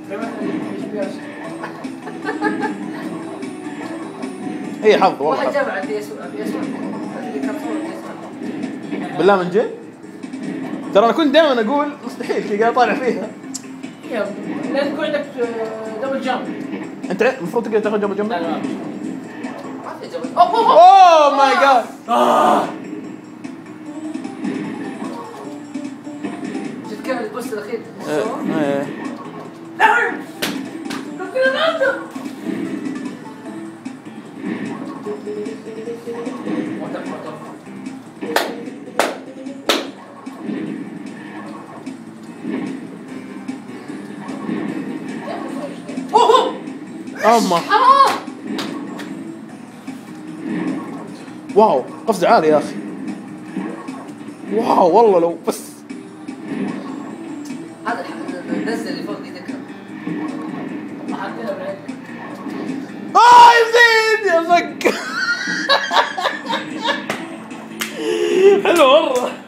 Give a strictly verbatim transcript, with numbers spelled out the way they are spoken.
هي حظ والله. واحد جاب عندي اسود ابي اسود اللي كان صور بالله من جد؟ ترى انا كنت دائما اقول مستحيل كي قاعد طالع فيها. لازم يكون عندك دبل جامب. انت المفروض تقدر تاخذ دبل جامب. لا لا ما في دبل. اوه اوه ماي جاد. شفت كيف البوست الاخير؟ ايه اما واو قفز عالي يا اخي. واو والله لو بس هذا نزل اللي فوق ايدك. اه يزيد يا فك. حلو والله.